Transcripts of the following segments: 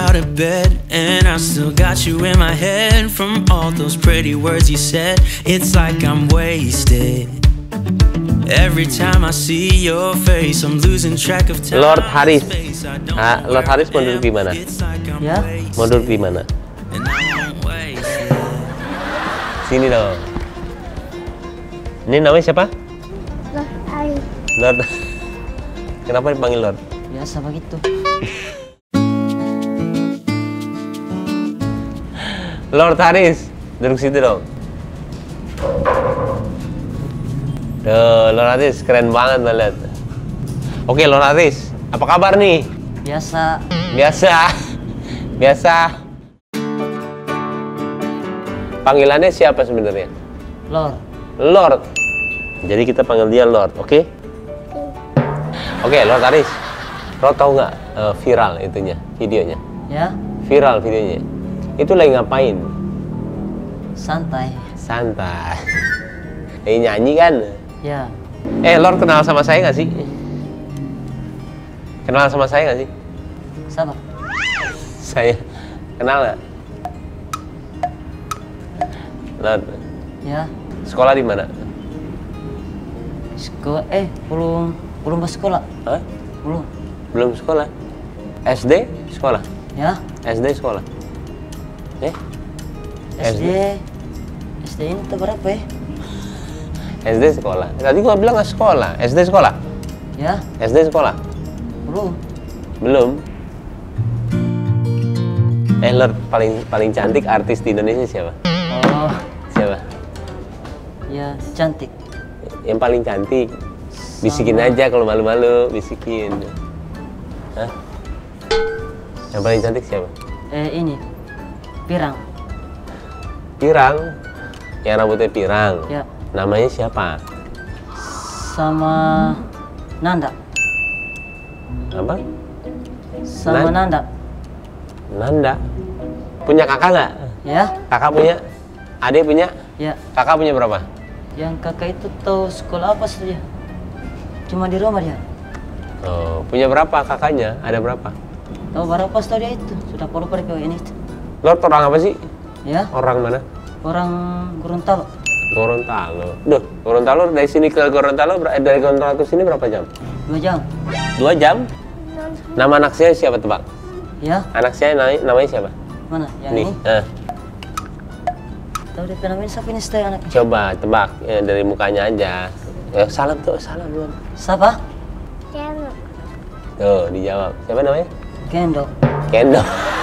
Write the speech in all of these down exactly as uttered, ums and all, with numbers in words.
out of bed, and I still got you in my head. From all those pretty words you said, it's like I'm wasted. Every time I see your face, I'm losing track of time. Lord Haris, ah, Lord Haris mau duduk di mana? Ya, mau duduk di mana? Sini dong. Ini namanya siapa? Lord Haris. Lord. Kenapa dipanggil Lord? biasa begitu. Lord Haris, duduk situ dong. Tuh, Lord Haris, keren banget lo lihat. Oke, Lord Haris, apa kabar nih? Biasa. Biasa. Biasa. Panggilannya siapa sebenarnya? Lord. Lord. Jadi kita panggil dia Lord, oke? Okay? Oke, okay, Lord Haris. Lo tau nggak uh, viral itunya, videonya? Ya. Viral videonya. Itu lagi ngapain? Santai. Santai. Lagi nyanyi kan? Ya. Eh, Lord kenal sama saya nggak sih? Kenal sama saya nggak sih? Siapa? Saya. Kenal nggak? Lord. Ya. Sekolah di mana? Sekolah. Eh, belum belum bersekolah. Hah? Belum. Belum sekolah. S D sekolah. Ya. S D sekolah. Eh? S D. S D ini tuh berapa ya? S D sekolah. Tadi gua bilang nggak sekolah. S D sekolah. Ya. S D sekolah. Belum. Belum. Eh, Lord, paling paling cantik artis di Indonesia siapa? Oh. Siapa? Ya, cantik. Yang paling cantik. Bisikin Sama. aja kalau malu-malu, bisikin. Hah? Yang paling cantik siapa? Eh, ini. Pirang. Pirang. Yang rambutnya pirang. Ya. Namanya siapa? Sama Nanda. Apa? Sama Nan- Nanda. Nanda. Punya kakak nggak? Ya. Kakak punya? Adik punya? Ya. Kakak punya berapa? Yang kakak itu tahu sekolah apa saja? Cuma di rumah dia. Oh, punya berapa kakaknya? Ada berapa? Tahu berapa tahu dia itu? Sudah lupa di ini. Lord orang apa sih? Ya. Orang mana? Orang Gorontalo. Gorontalo. Duh, Gorontalo dari sini ke Gorontalo, dari Gorontalo ke sini berapa jam? Dua jam. Dua jam? Nama anak saya siapa tebak? Ya. Anak saya namanya, namanya siapa? Mana? Yang Nih. ini? Eh, Tahu dia namanya siapa ini stay anaknya? coba tebak ya, dari mukanya aja. Eh, salam tuh, salam belum? Siapa? Kendo. Tuh, dijawab. Siapa namanya? Kendo. Kendo.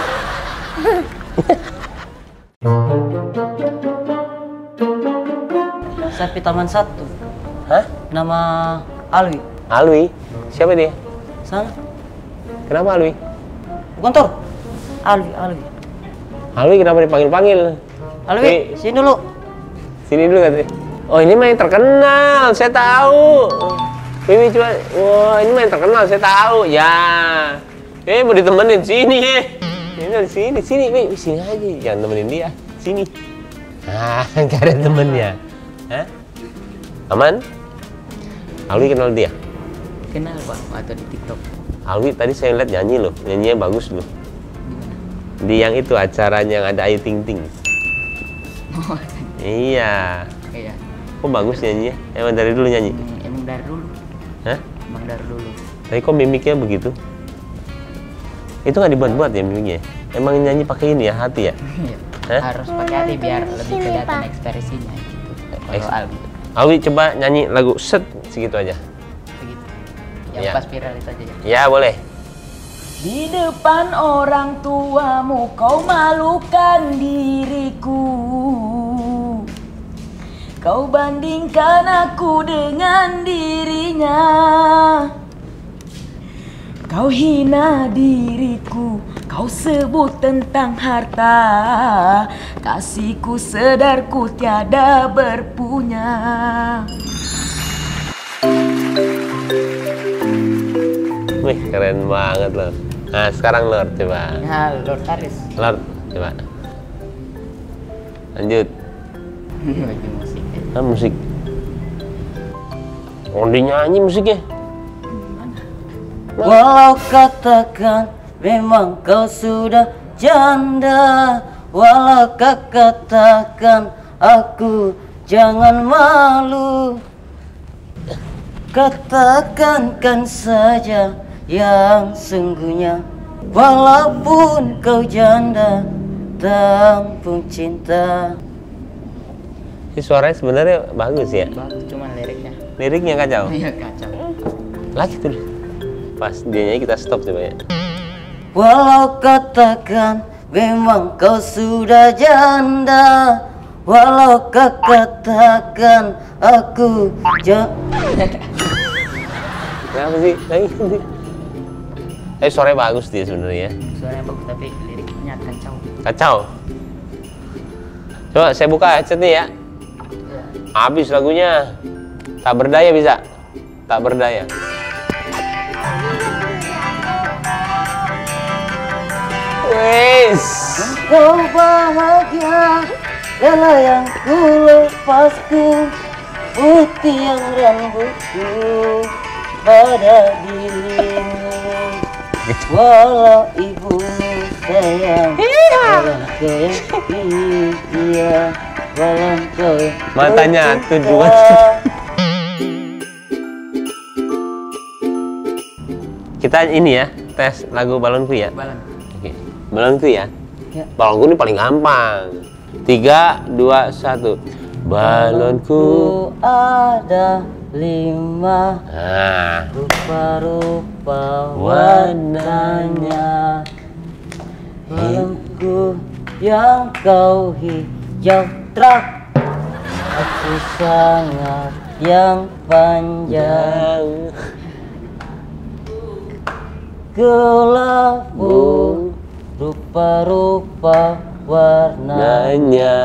Saya di taman satu. Hah? Nama Alwi. Alwi? Siapa dia? Sana. Kenapa Alwi? Kantor. Alwi, Alwi. Alwi kenapa dipanggil-panggil? Alwi, Wi. sini dulu. Sini dulu katanya. Oh, ini main terkenal, saya tahu. Wiwi coba, wah ini main terkenal, saya tahu. Ya, eh mau ditemenin sini ya. Ini dari sini, sini, Wiwi sini aja, jangan temenin dia, sini. Ah, nggak ada temennya. Hah? Aman? Alwi kenal dia? Kenal Pak, atau di TikTok. Alwi tadi saya lihat nyanyi loh, nyanyinya bagus loh. Di yang itu acaranya yang ada Ayu Ting Ting. Oh, Iya. iya. Kok bagus nyanyinya? Emang dari dulu nyanyi? Emang dari dulu. Hah? Emang dari dulu. Tapi kok mimiknya begitu? Itu nggak dibuat-buat ya mimiknya? Emang nyanyi pakai ini ya, hati ya? Hah? Harus pakai hati biar lebih kelihatan ekspresinya gitu. Kalau Eks- Alwi Alwi coba nyanyi lagu set segitu aja. begitu. Yang Ya. pas viral itu aja ya. Ya boleh. Di depan orang tuamu kau malukan diriku. Kau bandingkan aku dengan dirinya. Kau hina diriku, kau sebut tentang harta. Kasihku sedarku tiada berpunya. Wih keren banget loh. Nah sekarang Lord coba. Nah, Lord Haris Lord coba. Lanjut. bagi musik. Ya. Ah, musik. Oh dia nyanyi musiknya. Walau katakan memang kau sudah janda. Walau kau katakan aku jangan malu, katakankan saja yang sungguhnya. Walaupun kau janda, tampung cinta. Ini suaranya sebenarnya bagus ya. Bagus, cuman liriknya. Liriknya kacau. Iya kacau. Lagi tuh. Pas dia nyanyi kita stop coba ya. Walau katakan memang kau sudah janda, walau kau katakan aku ja... Kenapa sih? Lagi sih. Eh suaranya bagus dia sebenarnya. Suaranya bagus tapi liriknya kacau. Kacau. Coba saya buka headset nih ya. Habis lagunya. Tak berdaya bisa. Tak berdaya. Wes. Kau bahagia, rela yang ku lepasku, putih yang rambutku pada dirimu. Walau ibu sayang, walau kau iya, walau kau Matanya tuh dua. Kita ini ya, tes lagu Balonku ya. Balon. Oke. Balonku ya. Ya. Balonku ini paling gampang. Tiga, dua, satu. Balonku. Ku ada lima, Nah. rupa-rupa warnanya. Balonku yang kau hijau terak, aku sangat yang panjang. Kelabu rupa-rupa warna, Nanya.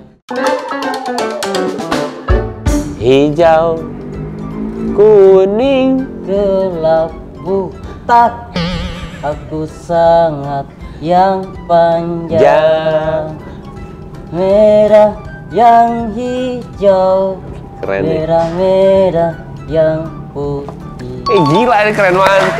Hijau, kuning, kelabu tak, aku sangat yang panjang. jam. Merah yang hijau, Keren nih. merah-merah yang putih. Eh gila ini keren banget.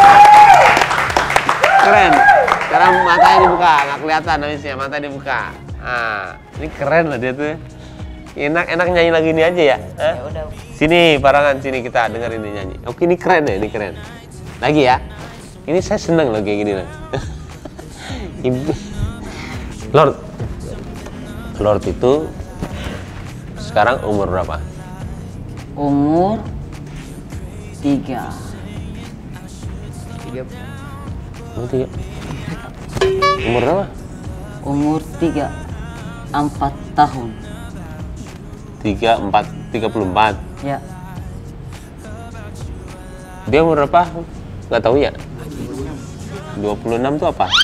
Keren. Sekarang matanya dibuka, nggak kelihatan habisnya, mata dibuka. Ah, ini keren loh dia tuh. Enak-enak nyanyi lagi ini aja ya. Hah? Ya udah. Sini parangan sini kita dengerin ini nyanyi. Oke ini keren ya, ini keren. Lagi ya. Ini saya seneng loh kayak gini loh. Ibu- Lord. Lord itu sekarang umur berapa? Umur tiga. Tiga. Umur tiga. Umur berapa? Umur tiga, empat tahun. Tiga, empat, tiga puluh empat. Ya, Dia umur berapa? Nggak tahu ya? dua puluh enam tuh apa?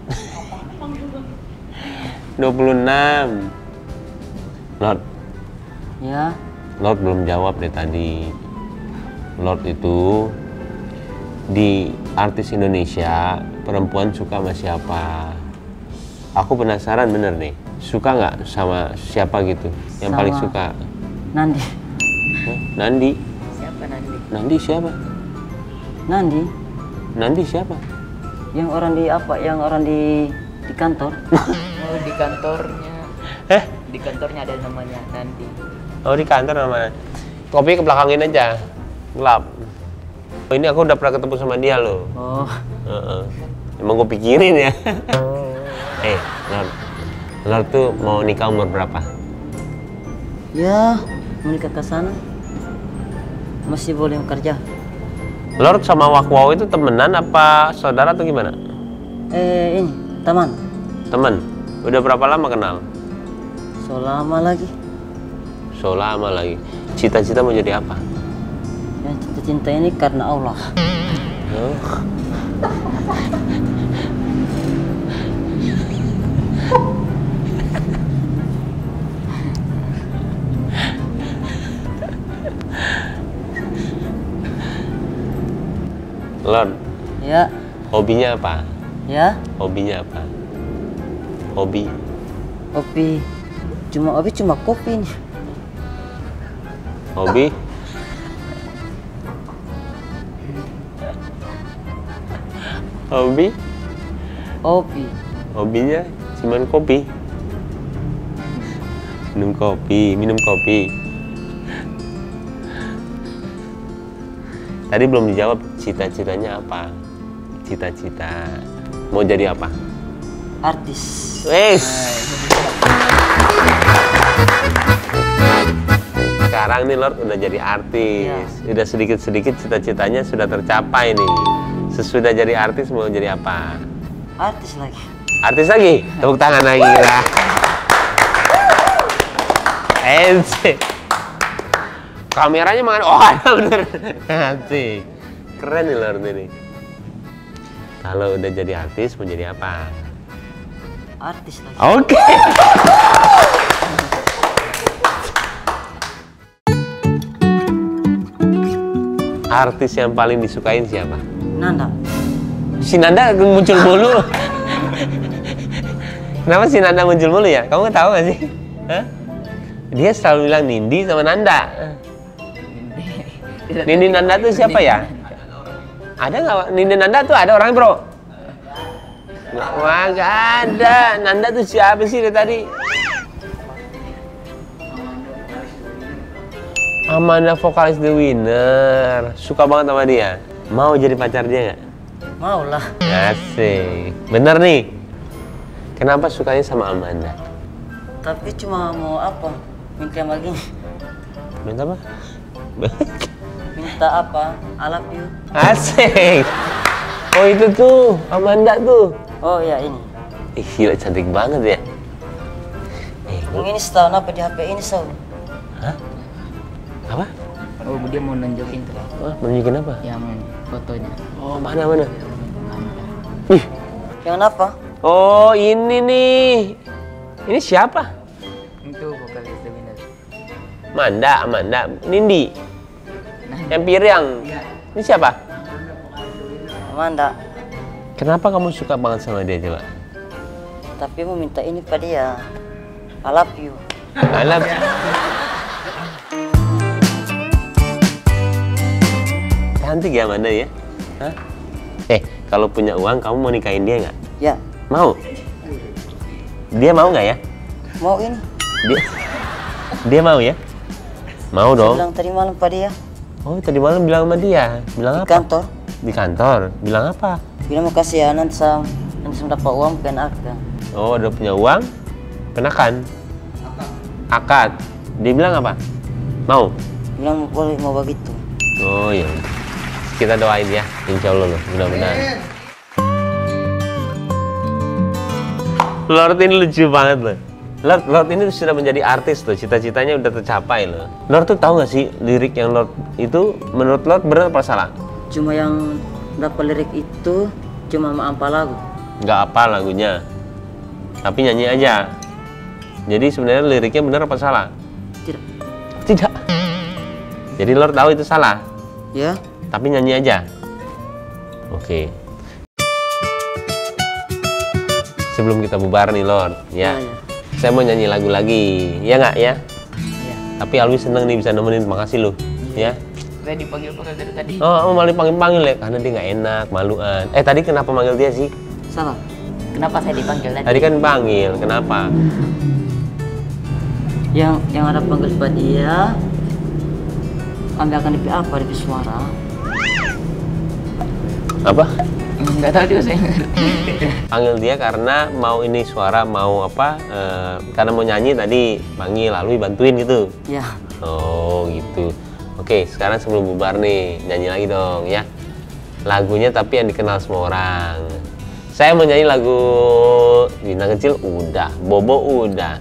dua puluh enam. Lord, ya. Lord belum jawab deh tadi. Lord itu di artis Indonesia perempuan suka sama siapa? Aku penasaran bener nih. Suka nggak sama siapa gitu? Yang Sama paling suka? Nandi. Hah? Nandi? Siapa nanti? Nandi siapa? Nandi, Nandi siapa? yang orang di apa? Yang orang di di kantor. Oh di kantornya. Eh? Di kantornya ada namanya nanti. Oh di kantor namanya. Kopi ke belakangin aja. Gelap. Oh, ini aku udah pernah ketemu sama dia loh. Oh, Heeh. Emang gue pikirin ya. Eh, Lord. Lord tuh mau nikah umur berapa? ya, menikah ke sana. Masih boleh kerja. Lord sama Wakwaw itu temenan apa saudara atau gimana? Eh, ini teman. Temen. Udah berapa lama kenal? So lama lagi. So lama lagi. Cita-cita mau jadi apa? Yang cinta-cinta ini karena Allah. Oh. Lord, Ya, hobinya apa? ya. Hobinya apa? Hobi. Kopi. Cuma kopi cuma kopi nih. Hobi? Hobi? Kopi. Hobinya cuman kopi. Minum kopi, minum kopi. Tadi belum dijawab cita-citanya apa? Cita-cita mau jadi apa? Artis. Wes. Sekarang nih Lord udah jadi artis. Ya. Udah sedikit-sedikit cita-citanya sudah tercapai nih. Sesudah jadi artis mau jadi apa? Artis lagi. Artis lagi? Tepuk tangan lagi lah. Ence. Kameranya mana? Oh, ada bener. Asik. Keren nih Lord ini. Kalau udah jadi artis mau jadi apa? Artis lagi. Oke. Okay. Artis yang paling disukain siapa? Nanda. Si Nanda muncul mulu. Kenapa si Nanda muncul mulu ya? Kamu tahu gak sih? Hah? Dia selalu bilang Nindi sama Nanda. Nindi Nanda tuh siapa ya? Ada nggak? Nindi Nanda tuh ada orangnya bro? Wah nggak ada. Nanda tuh siapa sih dari tadi? Amanda vokalis The Winner. Suka banget sama dia. Mau jadi pacar dia nggak? Mau lah. Asik. Bener nih. Kenapa sukanya sama Amanda? Tapi cuma mau apa? Minta lagi. Minta apa? Minta apa? I love you. Asik. Oh itu tuh Amanda tuh. Oh ya ini. Ih gila cantik banget ya. Eh, Yang ini setahun apa di H P ini setahun? hah? Apa? Oh, dia mau nunjukin tuh. Oh, menunjukin apa? Yang fotonya. Oh mana mana? Ih. Yang apa? Oh ini nih. Ini siapa? Itu vokalis The Winner. Manda, Amanda, Nindi. Yang Piriang. Ini siapa? Amanda. Kenapa kamu suka banget sama dia coba? Tapi mau minta ini pada dia. I love you. I love you. Cantik ya Amanda ya? Hah? Eh, kalau punya uang kamu mau nikahin dia nggak? Ya. Mau? Dia mau nggak ya? Mau ini. Dia, dia mau ya? Mau Saya dong. bilang tadi malam pada dia. Oh tadi malam bilang sama dia. Bilang Di apa? kantor. Di kantor. Bilang apa? Bilang makasih ya nanti saya nanti saya dapat uang penakkan. Oh udah punya uang? Kenakan? Akad. Dia bilang apa? Mau? Bilang boleh mau begitu. Oh iya. Kita doain ya. Insya Allah loh. Mudah-mudahan. Lord ini lucu banget loh. Lord, Lord ini sudah menjadi artis tuh. Cita-citanya udah tercapai loh. Lord tuh tahu nggak sih lirik yang Lord itu menurut Lord benar apa salah? Cuma yang dapat lirik itu cuma apa lagu. Nggak apa lagunya. Tapi nyanyi aja. Jadi sebenarnya liriknya benar apa salah? Tidak. Tidak. Jadi Lord tahu itu salah. Ya. Tapi nyanyi aja. Oke. Sebelum kita bubar nih Lord, ya. Ya, ya. Saya mau nyanyi lagu lagi, ya nggak ya? Iya. Tapi Alwi seneng nih bisa nemenin, makasih loh, ya. Saya dipanggil-panggil dari tadi. Oh, malah dipanggil-panggil ya, karena dia nggak enak, maluan. Eh tadi kenapa manggil dia sih? Salah. Kenapa saya dipanggil tadi? Tadi kan panggil, kenapa? Yang yang ada panggil pada dia. Kami akan di apa di suara. Apa? Nggak tahu juga saya ngerti. Panggil dia karena mau ini suara, mau apa? Eh, karena mau nyanyi tadi panggil, Alwi bantuin gitu. Ya. Oh gitu. Oke, sekarang sebelum bubar nih, nyanyi lagi dong ya. Lagunya tapi yang dikenal semua orang. Saya mau nyanyi lagu Bintang Kecil udah, Bobo udah.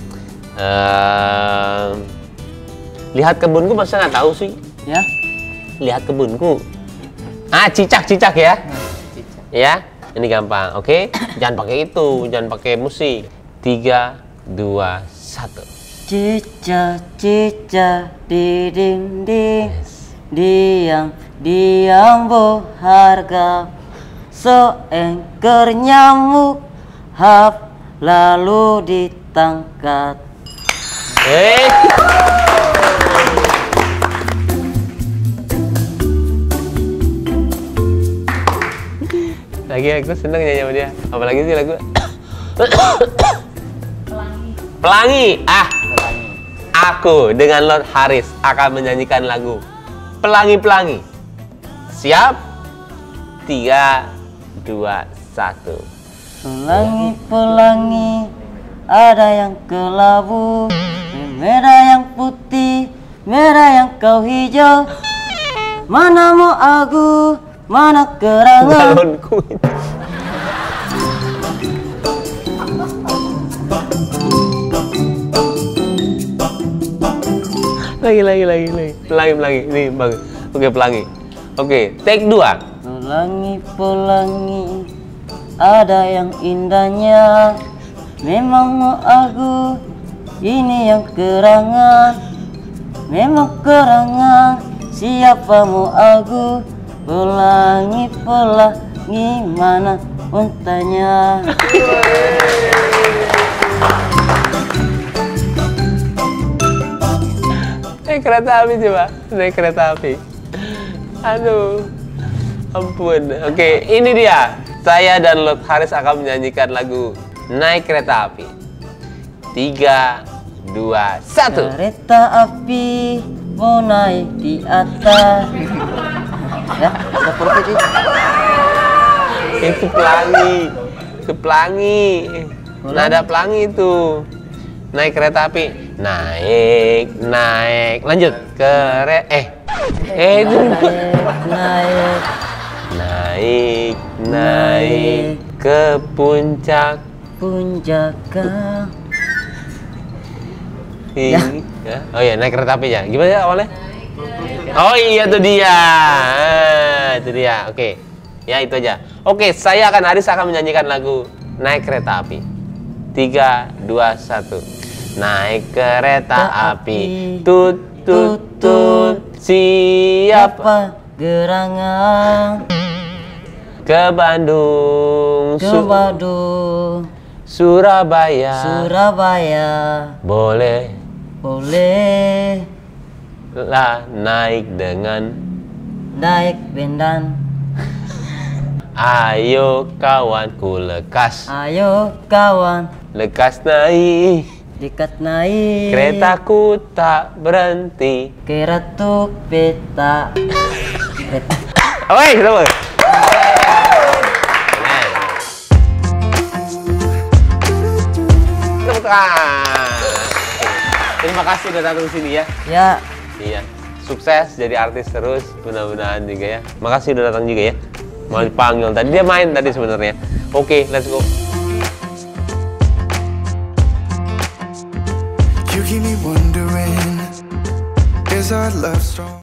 Uh, lihat kebunku masa nggak tahu sih? Ya. Lihat kebunku. Ah, cicak cicak ya. Ya, ini gampang. Oke, jangan pakai itu, jangan pakai musik. Tiga, dua, satu. Cica cica di dinding, diam diam berharga, seekor nyamuk hap lalu ditangkap. Eh. Lagi aku seneng nyanyi sama dia. Apalagi sih lagu Pelangi. Pelangi. Ah. Pelangi. Aku dengan Lord Haris akan menyanyikan lagu Pelangi-Pelangi. Siap? Tiga, dua, satu. Pelangi-pelangi, ada yang kelabu, merah yang putih, merah yang kau hijau. Mana mau aku, mana kerangan. Balonku itu. Lagi, lagi, lagi, lagi. Pelangi, pelangi. Ini bagus. Oke, pelangi. Oke, take dua. Pelangi-pelangi, ada yang indahnya. Memang mau aku, ini yang kerangan. Memang kerangan, siapa mau aku? Pelangi-pelangi, mana untanya? Naik kereta api coba. Naik kereta api. Aduh. Ampun. Oke, ini dia. Saya dan Lord Haris akan menyanyikan lagu Naik Kereta Api. Tiga, dua, satu. Kereta api mau naik di atas. Ya, ada profesi. Itu pelangi. Itu pelangi. Nada pelangi itu. Naik kereta api. Naik, naik. Lanjut. Kere eh. Eh itu. Naik, Naik, naik ke puncak. puncak. Ya. Ya. Oh iya, naik kereta api ya. Gimana ya awalnya? Oh iya, itu dia. Ah, itu dia. Oke. Ya, itu aja. Oke, saya akan Haris akan menyanyikan lagu Naik Kereta Api. Tiga, dua, satu. Naik kereta api, tut tut tut. Siapa gerangan ke Bandung, ke Su- Bandung, Surabaya, Surabaya? boleh Boleh lah naik dengan. naik bendan. Ayo kawanku lekas, Ayo kawan, lekas naik. dekat naik Keretaku tak berhenti. kereta peta. Peta. Oi, sama. Tepuk tangan. Terima kasih udah datang sini ya. Ya, Iya. Sukses jadi artis terus, mudah-mudahan juga ya. Makasih udah datang juga ya. Mau dipanggil tadi, dia main tadi sebenarnya. Oke, let's go. You keep me wondering, is our love strong?